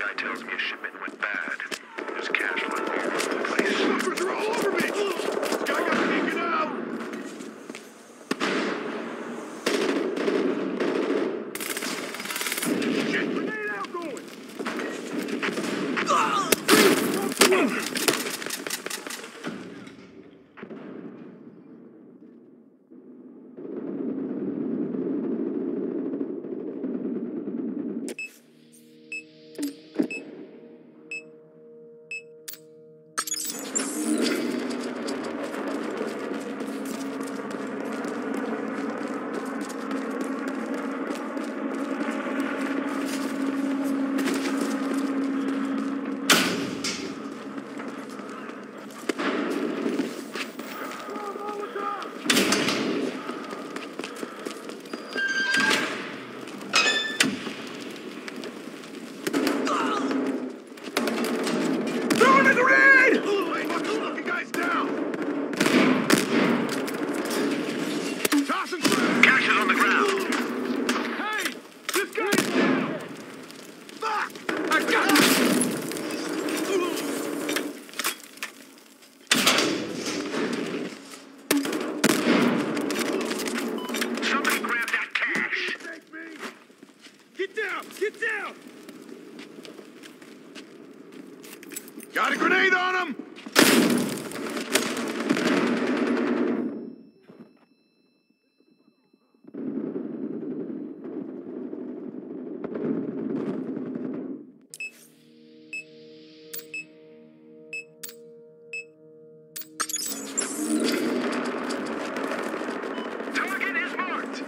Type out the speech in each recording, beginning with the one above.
guy tells me a shipment went bad. There's cash lying all over the place. Fuckers are all over me! Guy got taken out! Shit, grenade out going! Got a grenade on him! Target is marked!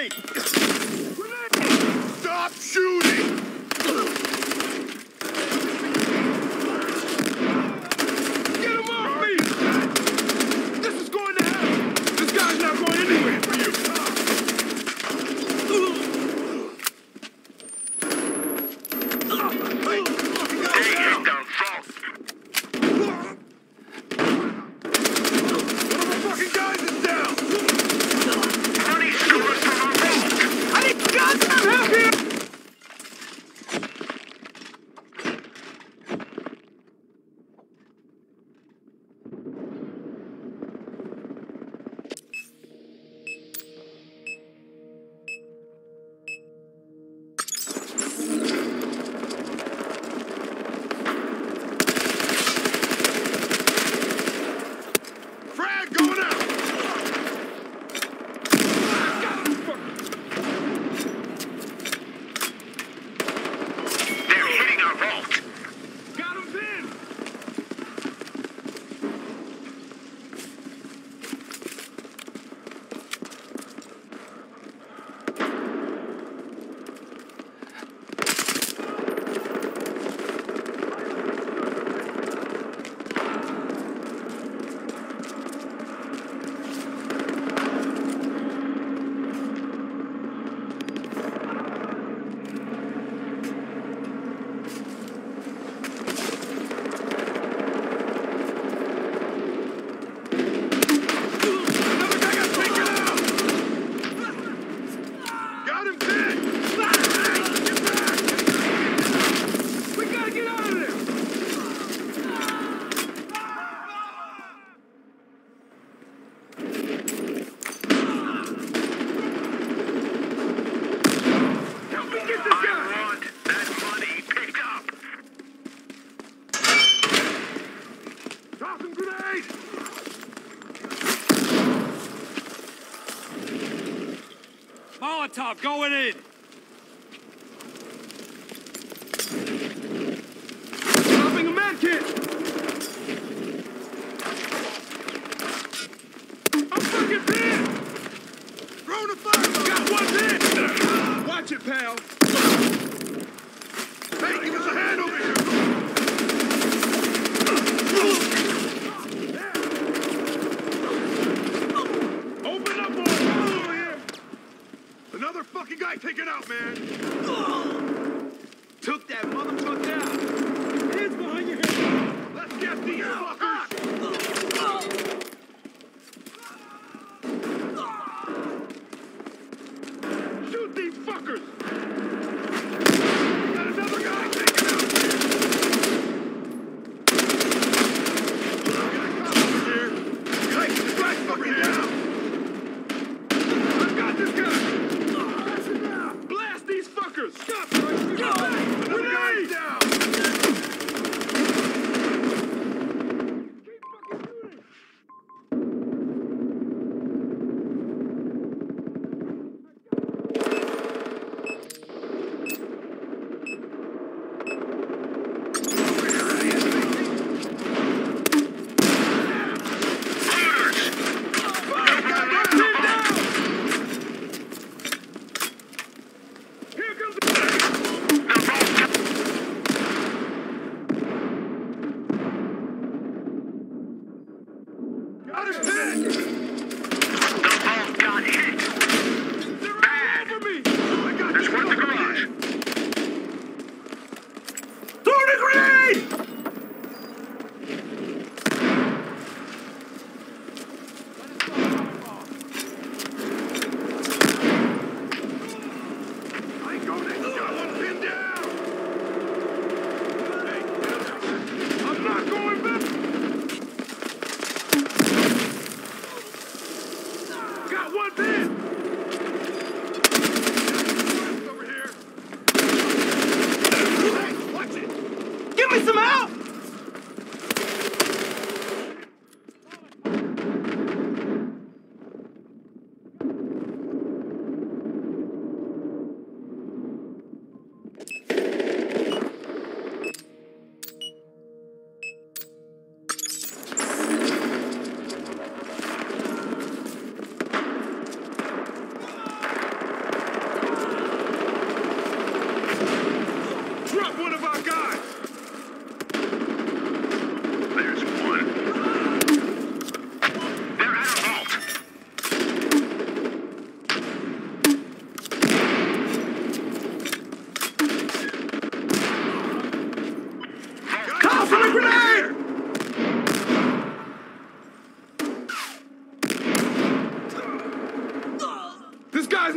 Grenade! Stop shooting! Get him off me! This is going to happen! This guy's not going anywhere for you! Hey, Hey, down front. one of our fucking guys is down! Money scores from our vault. I need goddamn help here! Frag going out! They're hitting our vault. Got him pinned! Another guy got taken out! Got him pinned! Get back! We gotta get out of there! Help me get this I guy! want that money picked up. Tossing grenade! Molotov going in! Dropping a med kit! I'm fucking pinned! Throwing a fire! Got one hit! Watch it, pal! Hey, give us a hand over here! Open up, boys! Come over here! Another fucking guy taken out, man! Took that motherfucker out! Hands behind your head! Let's get these fuckers! Shoot these fuckers! Got another guy taken out! Got a cop over here! Hey, this guy's fucking down! I've got this guy! Blast these fuckers! Stop! Another guy's down!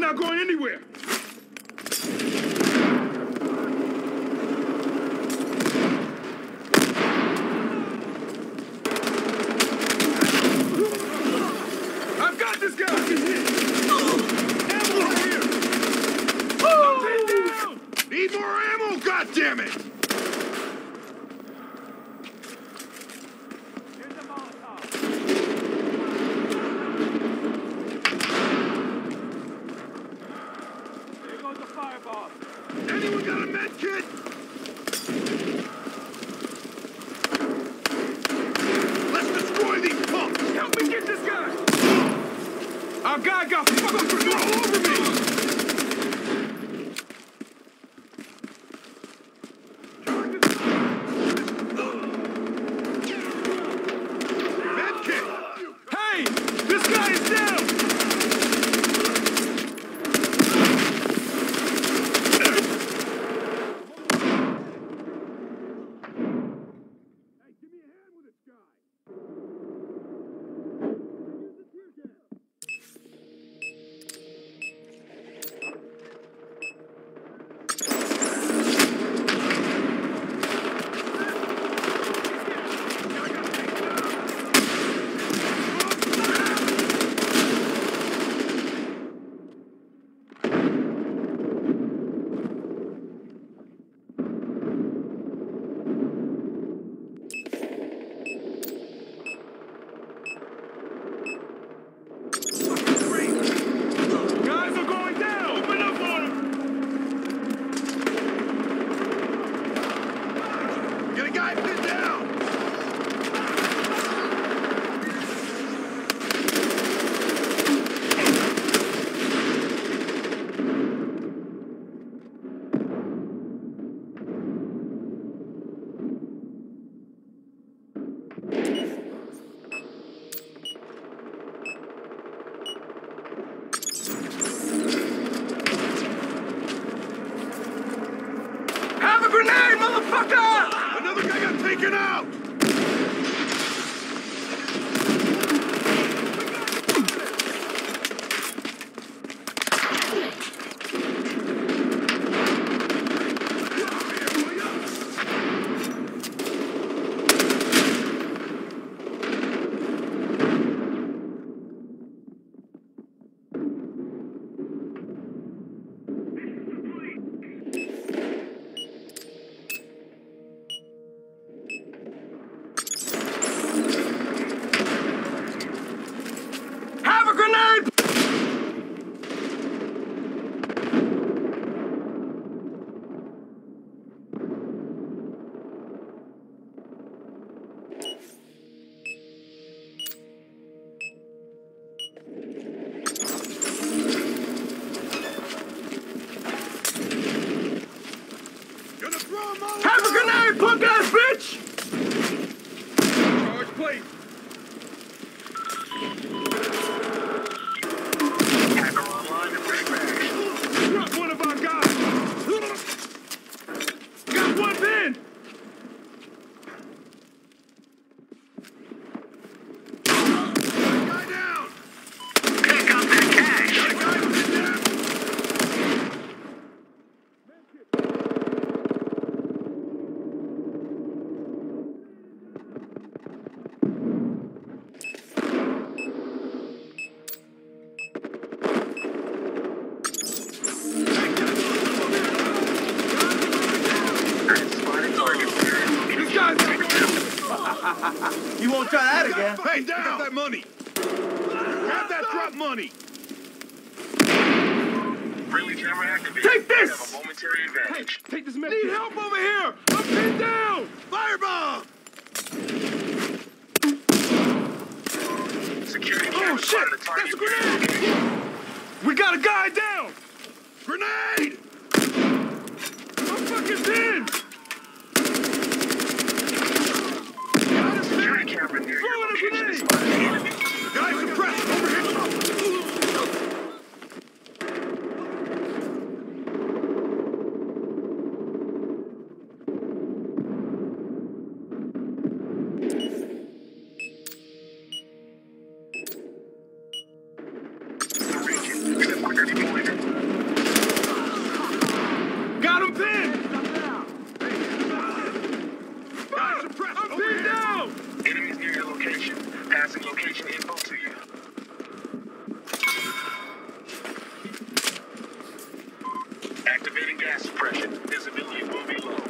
not going anywhere. I've got this guy. Ammo here. I'm pinned down. Need more ammo, goddammit! Anyone got a med kit? Let's destroy these punks! Help me get this guy! Our guy got fuckers all over me! Med kit! Hey! This guy is down! Grenade, motherfucker! Another guy got taken out! Have a grenade, punk ass bitch! Charge plate. Hacker online to bring back. Drop one of our guys. Got one pin. Guy down. Pick up that cash. Got a guy pinned down. You won't try that again. Hey, down that money. Grab that drop money. Friendly camera activated. Take this! Have a momentary advantage. Take this med. Need help over here. I'm pinned down. Firebomb. Security Oh camera shit! spotted the target. That's a grenade. We got a guy down. Grenade. I'm fucking pinned. Security camera near your Throw in a location is grenade. spotted the enemy. Guy suppressed. Overhead. The region. Trip 30 pointer. location. Passing location info to you. Activating gas suppression. Visibility will be low.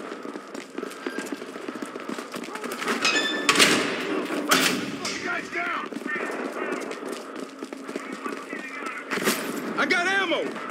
You guys down! I got ammo!